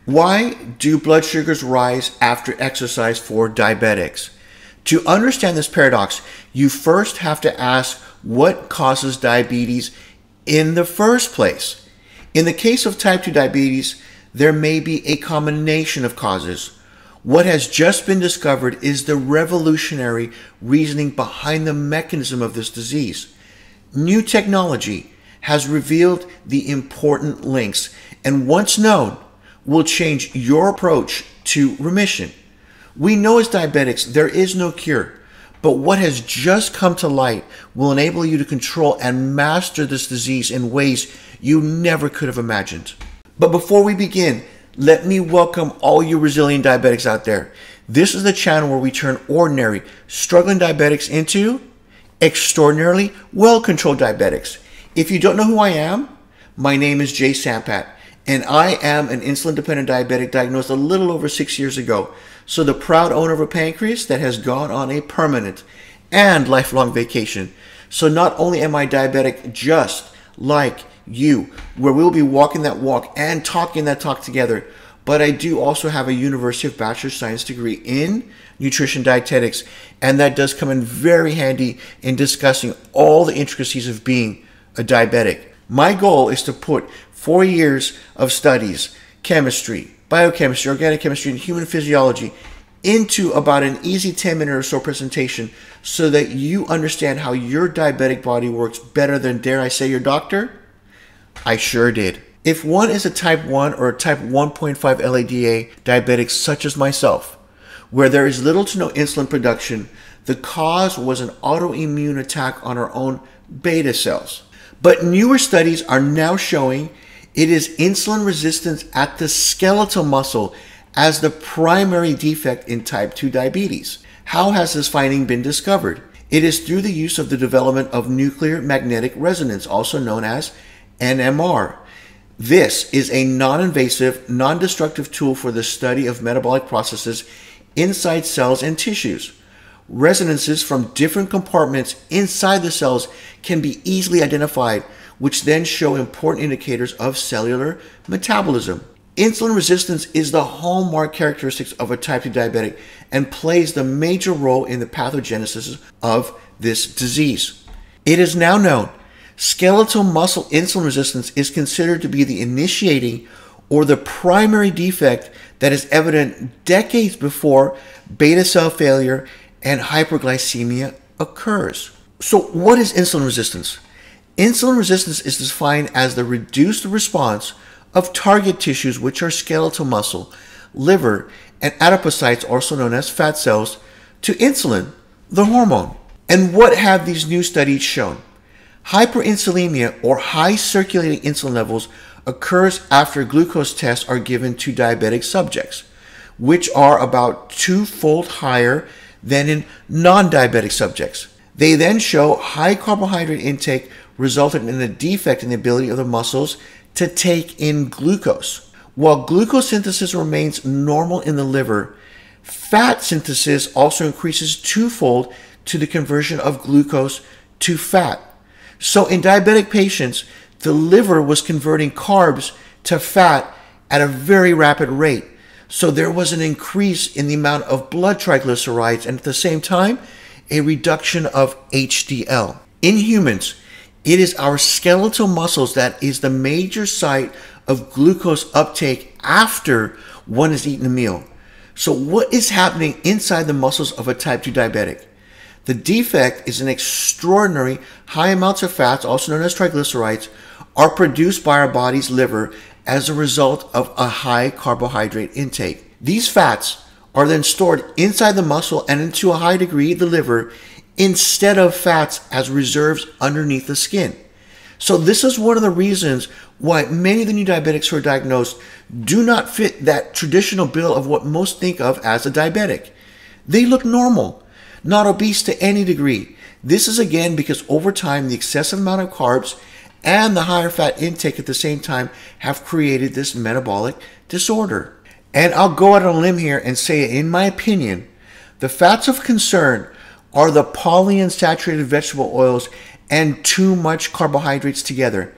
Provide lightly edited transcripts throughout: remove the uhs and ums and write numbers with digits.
Why do blood sugars rise after exercise for diabetics? To understand this paradox, you first have to ask what causes diabetes in the first place. In the case of type 2 diabetes, there may be a combination of causes. What has just been discovered is the revolutionary reasoning behind the mechanism of this disease. New technology has revealed the important links, and once known, will change your approach to remission. We know as diabetics there is no cure, but what has just come to light will enable you to control and master this disease in ways you never could have imagined. But before we begin, let me welcome all you resilient diabetics out there. This is the channel where we turn ordinary, struggling diabetics into extraordinarily well-controlled diabetics. If you don't know who I am, my name is Sampat, and I am an insulin-dependent diabetic diagnosed a little over 6 years ago. So the proud owner of a pancreas that has gone on a permanent and lifelong vacation. So not only am I diabetic just like you, where we'll be walking that walk and talking that talk together, but I do also have a University of Bachelor of Science degree in nutrition dietetics, and that does come in very handy in discussing all the intricacies of being a diabetic. My goal is to put 4 years of studies, chemistry, biochemistry, organic chemistry, and human physiology into about an easy 10-minute or so presentation so that you understand how your diabetic body works better than, dare I say, your doctor? I sure did. If one is a type 1 or a type 1.5 LADA diabetic such as myself, where there is little to no insulin production, the cause was an autoimmune attack on our own beta cells. But newer studies are now showing it is insulin resistance at the skeletal muscle as the primary defect in type 2 diabetes. How has this finding been discovered? It is through the use of the development of nuclear magnetic resonance, also known as NMR. This is a non-invasive, non-destructive tool for the study of metabolic processes inside cells and tissues. Resonances from different compartments inside the cells can be easily identified, which then show important indicators of cellular metabolism. Insulin resistance is the hallmark characteristics of a type 2 diabetic and plays the major role in the pathogenesis of this disease. It is now known skeletal muscle insulin resistance is considered to be the initiating or the primary defect that is evident decades before beta cell failure and hyperglycemia occurs. So what is insulin resistance? Insulin resistance is defined as the reduced response of target tissues, which are skeletal muscle, liver, and adipocytes, also known as fat cells, to insulin, the hormone. And what have these new studies shown? Hyperinsulinemia, or high circulating insulin levels, occurs after glucose tests are given to diabetic subjects, which are about 2-fold higher than in non-diabetic subjects. They then show high carbohydrate intake resulted in a defect in the ability of the muscles to take in glucose. While glucose synthesis remains normal in the liver, fat synthesis also increases 2-fold to the conversion of glucose to fat. So in diabetic patients, the liver was converting carbs to fat at a very rapid rate. So there was an increase in the amount of blood triglycerides and at the same time, a reduction of HDL. In humans, it is our skeletal muscles that is the major site of glucose uptake after one has eaten a meal. So what is happening inside the muscles of a type 2 diabetic? The defect is an extraordinary high amounts of fats, also known as triglycerides, are produced by our body's liver as a result of a high carbohydrate intake. These fats are then stored inside the muscle and to a high degree the liver instead of fats as reserves underneath the skin. So this is one of the reasons why many of the new diabetics who are diagnosed do not fit that traditional bill of what most think of as a diabetic. They look normal, not obese to any degree. This is again because over time the excessive amount of carbs and the higher fat intake at the same time have created this metabolic disorder. And I'll go out on a limb here and say, in my opinion, the fats of concern are the polyunsaturated vegetable oils and too much carbohydrates together.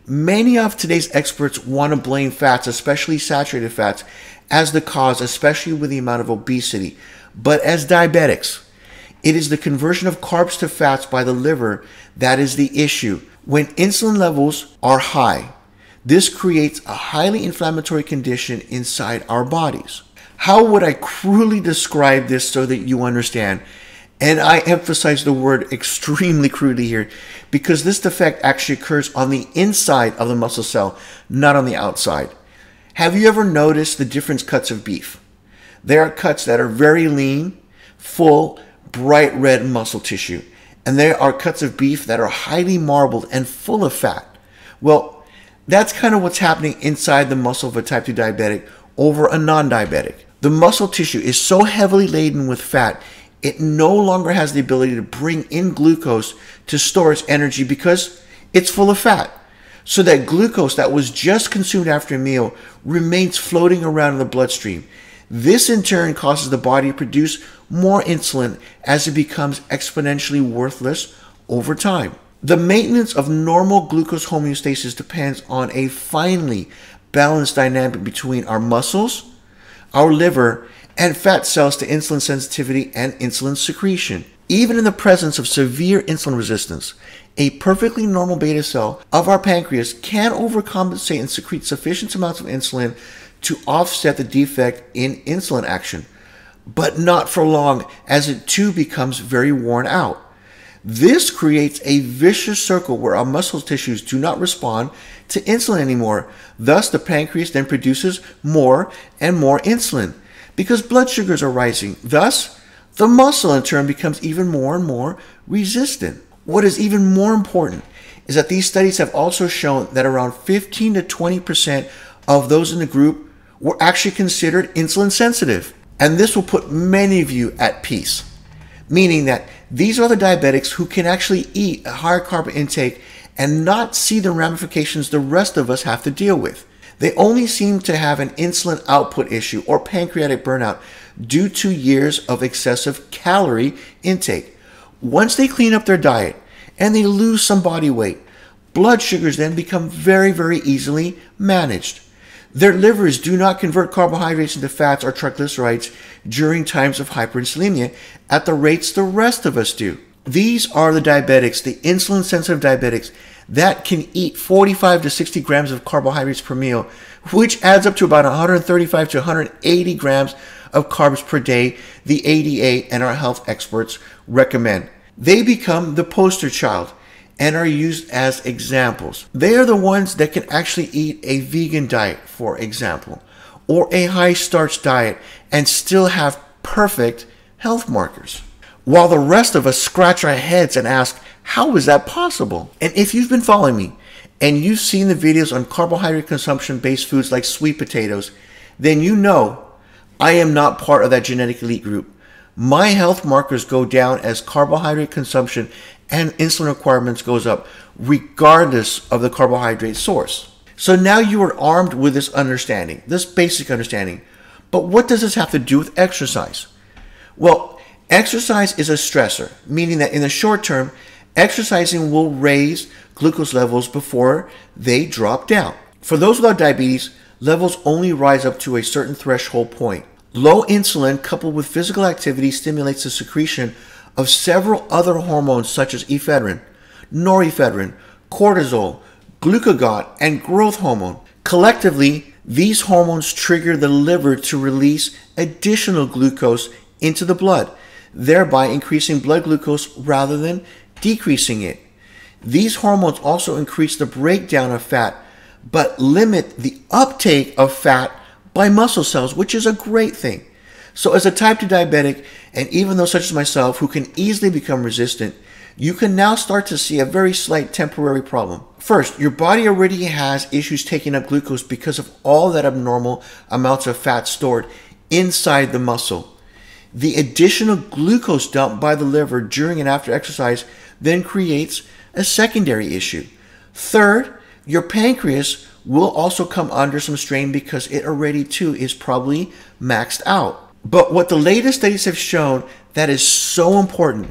Many of today's experts want to blame fats, especially saturated fats, as the cause, especially with the amount of obesity. But as diabetics, it is the conversion of carbs to fats by the liver that is the issue. When insulin levels are high, this creates a highly inflammatory condition inside our bodies. How would I crudely describe this so that you understand? And I emphasize the word extremely crudely here because this defect actually occurs on the inside of the muscle cell, not on the outside. Have you ever noticed the different cuts of beef? There are cuts that are very lean, full, bright red muscle tissue. And there are cuts of beef that are highly marbled and full of fat. Well, that's kind of what's happening inside the muscle of a type 2 diabetic over a non-diabetic. The muscle tissue is so heavily laden with fat, it no longer has the ability to bring in glucose to store its energy because it's full of fat. So that glucose that was just consumed after a meal remains floating around in the bloodstream. This in turn causes the body to produce more insulin as it becomes exponentially worthless over time. The maintenance of normal glucose homeostasis depends on a finely balanced dynamic between our muscles, our liver, and fat cells to insulin sensitivity and insulin secretion. Even in the presence of severe insulin resistance, a perfectly normal beta cell of our pancreas can overcompensate and secrete sufficient amounts of insulin to offset the defect in insulin action, but not for long, as it too becomes very worn out. This creates a vicious circle where our muscle tissues do not respond to insulin anymore. Thus, the pancreas then produces more and more insulin because blood sugars are rising. Thus, the muscle in turn becomes even more and more resistant. What is even more important is that these studies have also shown that around 15 to 20% of those in the group were actually considered insulin sensitive. And this will put many of you at peace, meaning that these are the diabetics who can actually eat a higher carb intake and not see the ramifications the rest of us have to deal with. They only seem to have an insulin output issue or pancreatic burnout due to years of excessive calorie intake. Once they clean up their diet and they lose some body weight, blood sugars then become very, very easily managed. Their livers do not convert carbohydrates into fats or triglycerides during times of hyperinsulinemia at the rates the rest of us do. These are the diabetics, the insulin-sensitive diabetics, that can eat 45 to 60 grams of carbohydrates per meal, which adds up to about 135 to 180 grams of carbs per day, the ADA and our health experts recommend. They become the poster child and are used as examples. They are the ones that can actually eat a vegan diet, for example, or a high-starch diet and still have perfect health markers, while the rest of us scratch our heads and ask, how is that possible? And if you've been following me and you've seen the videos on carbohydrate consumption-based foods like sweet potatoes, then you know I am not part of that genetic elite group. My health markers go down as carbohydrate consumption and insulin requirements goes up, regardless of the carbohydrate source. So now you are armed with this understanding, this basic understanding. But what does this have to do with exercise? Well, exercise is a stressor, meaning that in the short term, exercising will raise glucose levels before they drop down. For those without diabetes, levels only rise up to a certain threshold point. Low insulin coupled with physical activity stimulates the secretion of several other hormones such as ephedrine, norepinephrine, cortisol, glucagon, and growth hormone. Collectively, these hormones trigger the liver to release additional glucose into the blood, thereby increasing blood glucose rather than decreasing it. These hormones also increase the breakdown of fat, but limit the uptake of fat by muscle cells, which is a great thing. So as a type 2 diabetic, and even those such as myself who can easily become resistant, you can now start to see a very slight temporary problem. First, your body already has issues taking up glucose because of all that abnormal amounts of fat stored inside the muscle. The additional glucose dumped by the liver during and after exercise then creates a secondary issue. Third, your pancreas will also come under some strain because it already too is probably maxed out. But what the latest studies have shown that is so important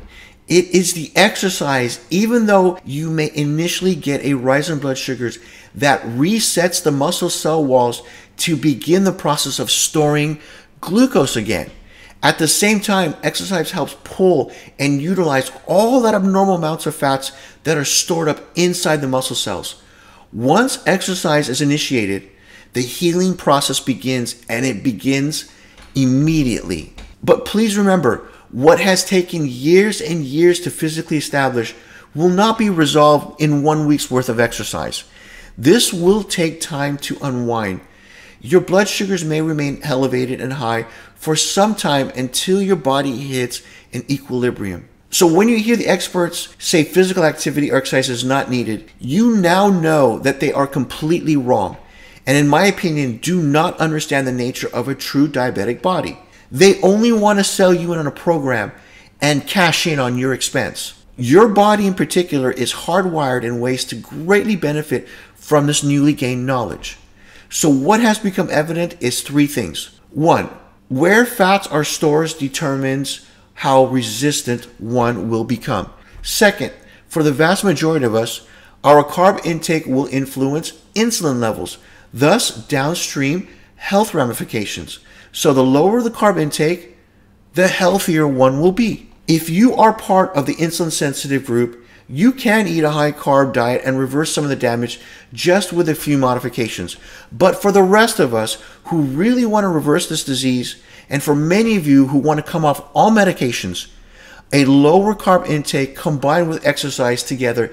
It is the exercise, even though you may initially get a rise in blood sugars, that resets the muscle cell walls to begin the process of storing glucose again. At the same time, exercise helps pull and utilize all that abnormal amounts of fats that are stored up inside the muscle cells. Once exercise is initiated, the healing process begins, and it begins immediately. But please remember, what has taken years and years to physically establish will not be resolved in 1 week's worth of exercise. This will take time to unwind. Your blood sugars may remain elevated and high for some time until your body hits an equilibrium. So when you hear the experts say physical activity or exercise is not needed, you now know that they are completely wrong, and in my opinion, do not understand the nature of a true diabetic body. They only want to sell you in on a program and cash in on your expense. Your body in particular is hardwired in ways to greatly benefit from this newly gained knowledge. So what has become evident is 3 things. 1, where fats are stored determines how resistant one will become. 2nd, for the vast majority of us, our carb intake will influence insulin levels, thus downstream health ramifications. So the lower the carb intake, the healthier one will be. If you are part of the insulin sensitive group, you can eat a high carb diet and reverse some of the damage just with a few modifications. But for the rest of us who really want to reverse this disease, and for many of you who want to come off all medications, a lower carb intake combined with exercise together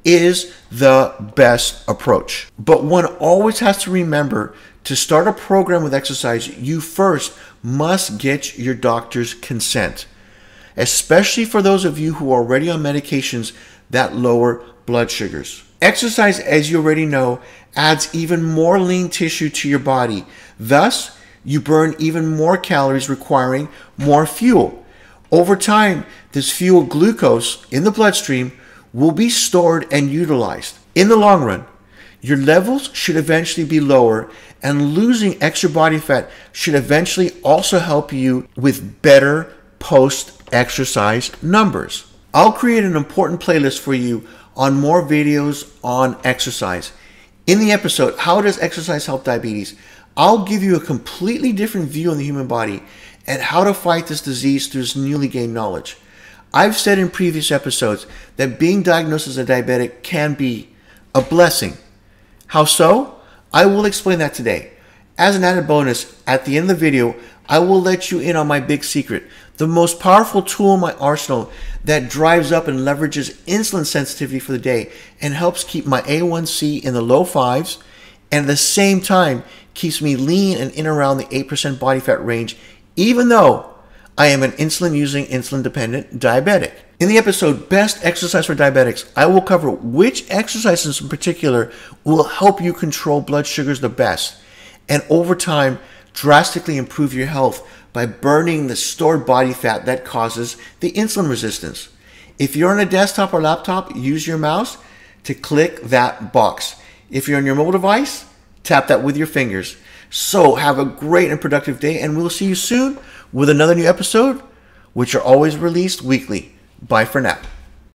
is the best approach. But one always has to remember, to start a program with exercise, you first must get your doctor's consent, especially for those of you who are already on medications that lower blood sugars. Exercise, as you already know, adds even more lean tissue to your body. Thus, you burn even more calories, requiring more fuel. Over time, this fuel, glucose, in the bloodstream will be stored and utilized. In the long run, your levels should eventually be lower, and losing extra body fat should eventually also help you with better post-exercise numbers. I'll create an important playlist for you on more videos on exercise. In the episode, How Does Exercise Help Diabetes?, I'll give you a completely different view on the human body and how to fight this disease through this newly gained knowledge. I've said in previous episodes that being diagnosed as a diabetic can be a blessing. How so? I will explain that today. As an added bonus, at the end of the video, I will let you in on my big secret, the most powerful tool in my arsenal that drives up and leverages insulin sensitivity for the day and helps keep my A1C in the low 5s, and at the same time keeps me lean and in around the 8% body fat range, even though I am an insulin-using, insulin-dependent diabetic. In the episode, Best Exercise for Diabetics, I will cover which exercises in particular will help you control blood sugars the best, and over time, drastically improve your health by burning the stored body fat that causes the insulin resistance. If you're on a desktop or laptop, use your mouse to click that box. If you're on your mobile device, tap that with your fingers. So have a great and productive day, and we'll see you soon with another new episode, which are always released weekly. Bye for now.